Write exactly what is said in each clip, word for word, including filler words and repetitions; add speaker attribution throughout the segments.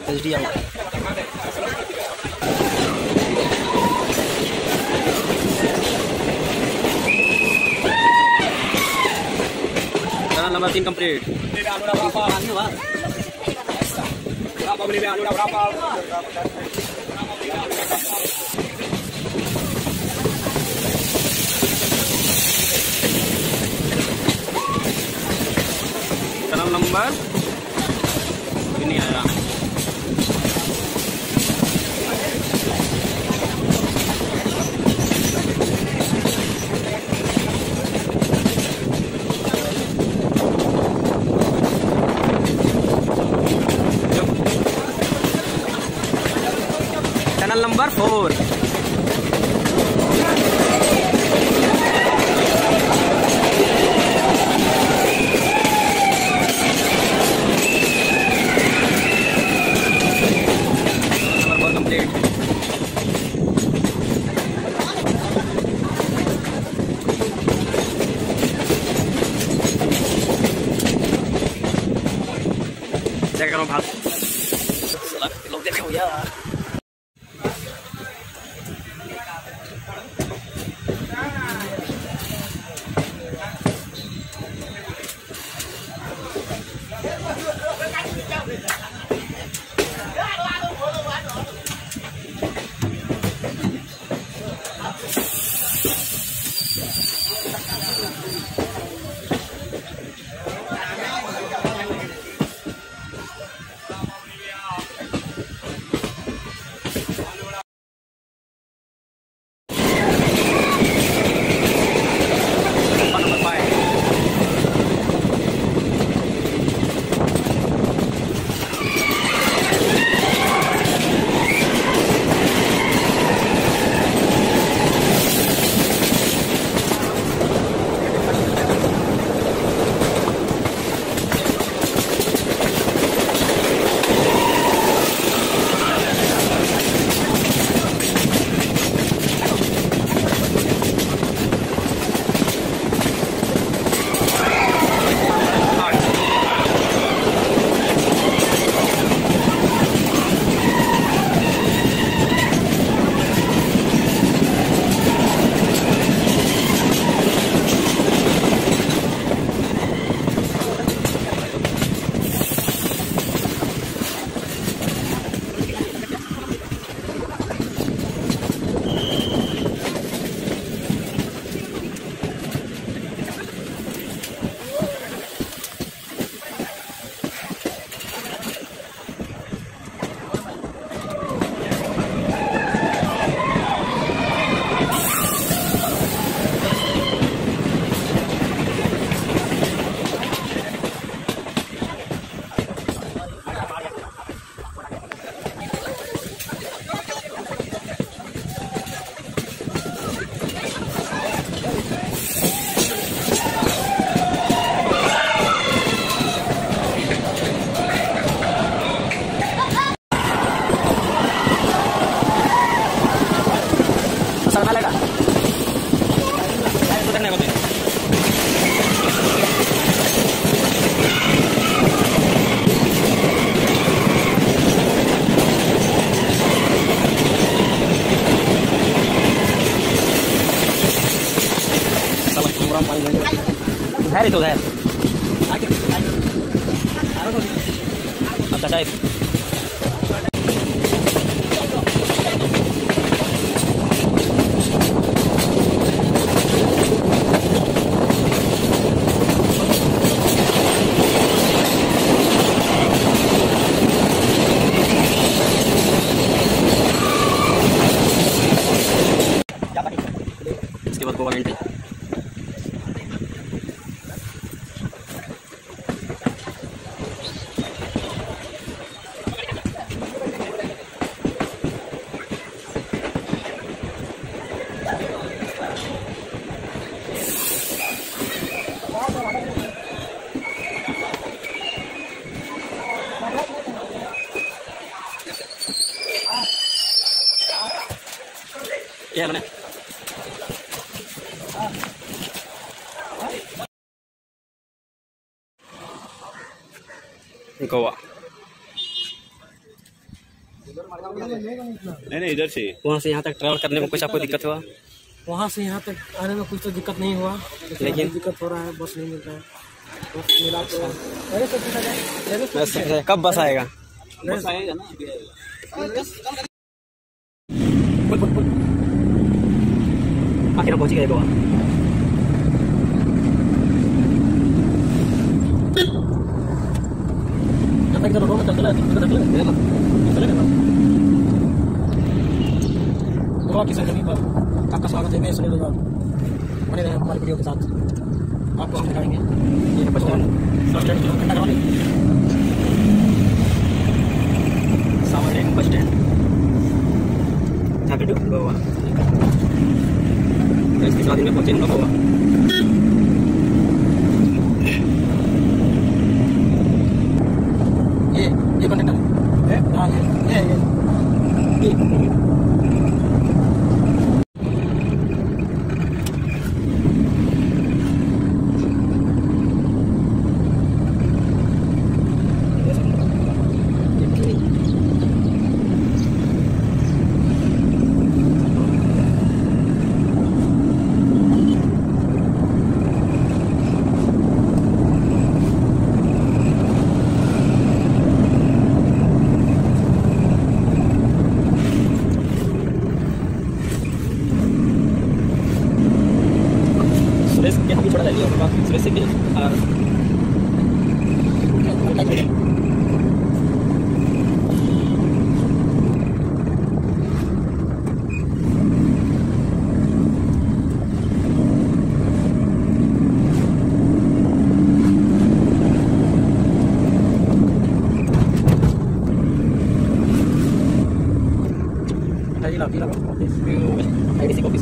Speaker 1: H D out. Channel number तीन complete. Channel number नहीं आया। Channel number four. चेक करो भाग लोग देखे हो यार। itu saya. Atas saya. इसके बाद दो घंटे क्या बने गोवा।
Speaker 2: नहीं नहीं इधर से
Speaker 1: वहाँ से यहाँ तक ट्रैवल करने में कुछ आपको दिक्कत हुआ?
Speaker 3: वहाँ से यहाँ तक आने में कुछ तो दिक्कत नहीं हुआ, लेकिन दिक्कत हो रहा है, बस नहीं मिल रहा है। बस मिला तो अरे तो पूछा जाए
Speaker 1: कब बस आएगा?
Speaker 3: बस आएगा ना।
Speaker 1: आखिर पहुँच गए गोवा।
Speaker 3: गोवा की सरजमी पर आपका स्वागत है। मैं सुनील बने रहे हमारी वीडियो के साथ, आपको हम दिखाएंगे ये बस स्टैंड बस स्टैंड
Speaker 1: सामने बस स्टैंड जहाँ पे गोवा इसके बाद में पहुँचे हम लोग गोवा।
Speaker 3: ये ये कंडक्टर है, हाँ ये ये ये
Speaker 1: थोड़ा जल्दी होगा सुरेश से भी और आईडीसी कॉपी से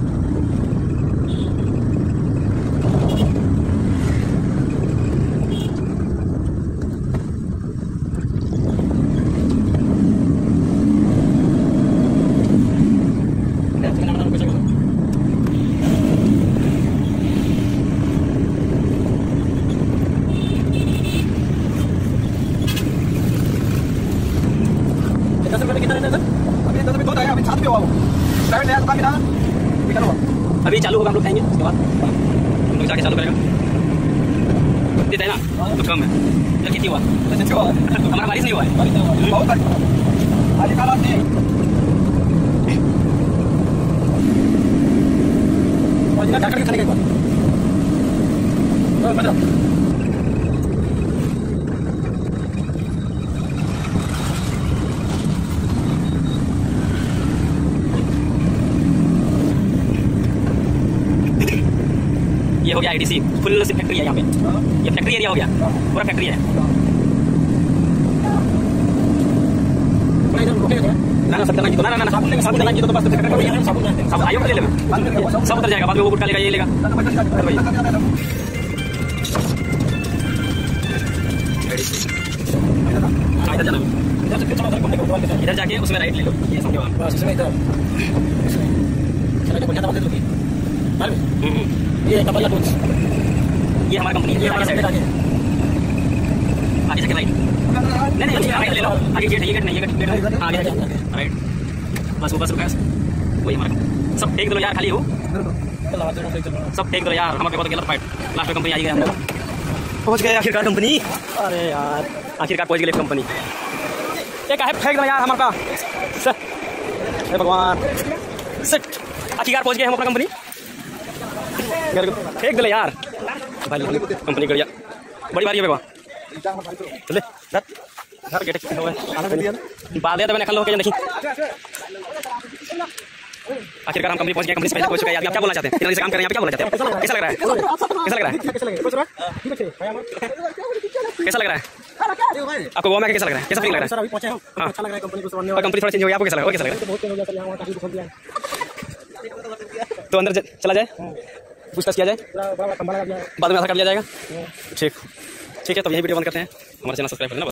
Speaker 1: अभी चालू होगा, हम लोग खाएंगे उसके बाद हम लोग जाके चालू करेगा। देता है ना कुछ कम है तो कितनी हुआ हमारा बारिश नहीं हुआ है बहुत आज काला से और जितना ढाकर के खाने के बाद मतलब ये हो गया आईडीसी फुल से फैक्ट्री है यहाँ पे, ये फैक्ट्री एरिया हो गया, पूरा फैक्ट्री है। ना ना सब करना तो ना ना साबुन लेंगे, साबुन लेंगे तो बस साबुन आइयो ले लेगा, सब उतर जाएगा, बाद में वो गुटका लेगा, ये लेगा। इधर जाना, इधर जाके उसमें राइट ले लो, ये समझो आप बस इसमें इधर चलो बढ़िया दबा दे लोगे। ये कपड़ा टूल्स, ये हमारा कंपनी है, आगे साइड आगे आगे जाके राइट नहीं नहीं राइट ले लो, आगे गेट है, ये गेट नहीं, ये गेट आगे जाके राइट बस वो बस रुका वही हमारा सब फेंक दो यार, खाली हो सब फेंक दो यार, हमारे को तो गलत फाइट लास्ट में कंपनी आ गई, हम लोग पहुंच गए आखिरकार कंपनी। अरे यार आखिरकार पहुंच गए कंपनी, एक है फेंक दो यार हमारा का, अरे भगवान सिट आखिरकार पहुंच गए हम अपना कंपनी, फेंक दे यार भाई कंपनी बढ़िया बड़ी बारी है बाबा चले धर धर गेट हो गए बाल दिया तो मैंने खल हो के नहीं। आखिरकार हम कंपनी पहुंच गए, कंपनी से पहले पहुंच गए। आप क्या बोलना चाहते हैं, इतना से काम कर रहे हैं, आप क्या बोलना चाहते हैं, कैसा लग रहा है, कैसा लग रहा है, कैसा लग रहा है आपको गोवा में कैसा लग रहा है, कैसा फील लग रहा है? अच्छा लग रहा है कंपनी को, कंपनी थोड़ा चेंज हो गया, आपको कैसा लग रहा है, कैसा लग रहा है? तो अंदर चला जाए, पूछताछ किया जाए, बाद में आधार कार्ड लिया जाएगा। ठीक ठीक है, तो यही वीडियो बंद करते हैं, हमारे चैनल सब्सक्राइब कर लेना।